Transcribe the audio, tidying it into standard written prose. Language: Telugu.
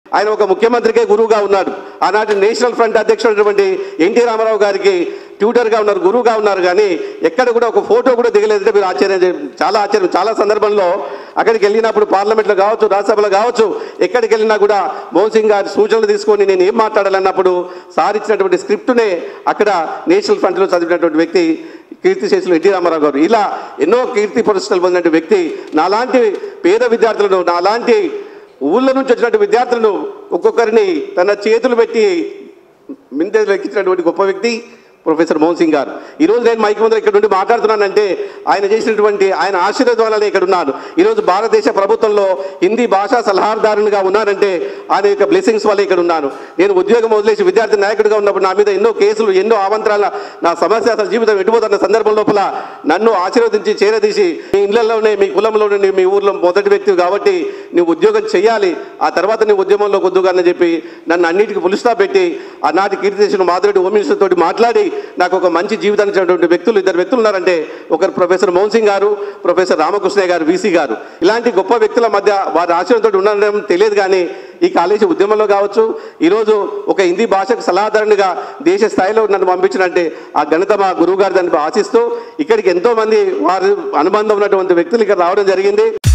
ఆయన ఒక ముఖ్యమంత్రికే గురువుగా ఉన్నాడు. ఆనాటి నేషనల్ ఫ్రంట్ అధ్యక్షుడైనటువంటి ఎన్టీ రామారావు గారికి ట్యూటర్గా ఉన్నారు, గురువుగా ఉన్నారు. కానీ ఎక్కడ కూడా ఒక ఫోటో కూడా దిగలేదంటే మీరు ఆశ్చర్యం. చాలా సందర్భంలో అక్కడికి వెళ్ళినప్పుడు పార్లమెంట్లో కావచ్చు, రాజ్యసభలో కావచ్చు, ఎక్కడికి వెళ్ళినా కూడా మోహన్ సింగ్ గారి సూచనలు తీసుకొని నేను ఏం మాట్లాడాలన్నప్పుడు సార్ ఇచ్చినటువంటి స్క్రిప్టునే అక్కడ నేషనల్ ఫ్రంట్లో చదివినటువంటి వ్యక్తి కీర్తిశేషులు ఎన్టీ రామారావు గారు. ఇలా ఎన్నో కీర్తి పురస్కారాలు పొందినటువంటి వ్యక్తి. నాలాంటి పేద విద్యార్థులను, నాలాంటి ఊళ్ళ నుంచి వచ్చినటువంటి విద్యార్థులను ఒక్కొక్కరిని తన చేతులు పెట్టి మిందెలు ఎక్కించినటువంటి గొప్ప వ్యక్తి ప్రొఫెసర్ మోహన్ సింగ్ గారు. ఈరోజు నేను మైక్ ముందర ఇక్కడ నుండి మాట్లాడుతున్నానంటే ఆయన చేసినటువంటి ఆయన ఆశీర్వాదం వల్లనే ఇక్కడ ఉన్నాను. ఈరోజు భారతదేశ ప్రభుత్వంలో హిందీ భాషా సలహాదారునిగా ఉన్నానంటే ఆయన యొక్క బ్లెస్సింగ్స్ వల్ల ఇక్కడ ఉన్నాను. నేను ఉద్యోగం వదిలేసి విద్యార్థి నాయకుడిగా ఉన్నప్పుడు నా మీద ఎన్నో కేసులు, ఎన్నో అవంతరాల నా సమస్య అసలు జీవితం ఎటుపోతున్న సందర్భం లోపల నన్ను ఆశీర్వదించి చేరదీసి మీ ఇళ్లలోనే, మీ కులంలోనే, మీ ఊర్లో మొదటి వ్యక్తి కాబట్టి నువ్వు ఉద్యోగం చేయాలి, ఆ తర్వాత నీ ఉద్యమంలో కొద్దుగానని చెప్పి నన్ను అన్నిటికీ పులుస్తా పెట్టి ఆనాటి కీర్తిశేషులు మాధురెడ్డి హోమ్ మినిస్టర్ తోటి మాట్లాడి నాకు ఒక మంచి జీవితాన్ని ఇచ్చినటువంటి వ్యక్తులు, ఇద్దరు వ్యక్తులు ఉన్నారంటే ఒకరు ప్రొఫెసర్ మోహన్ సింగ్ గారు, ప్రొఫెసర్ రామకృష్ణయ్య గారు, వీసీ గారు. ఇలాంటి గొప్ప వ్యక్తుల మధ్య వారి ఆశయంతో ఉండడం తెలియదు. కానీ ఈ కాలేజీ ఉద్యమంలో కావచ్చు, ఈరోజు ఒక హిందీ భాషకు సలహాదారునిగా దేశ స్థాయిలో నన్ను పంపించినంటే ఆ ఘనత మా గురువు గారి దాన్ని ఆశిస్తూ ఇక్కడికి ఎంతోమంది వారి అనుబంధం ఉన్నటువంటి వ్యక్తులు ఇక్కడ రావడం జరిగింది.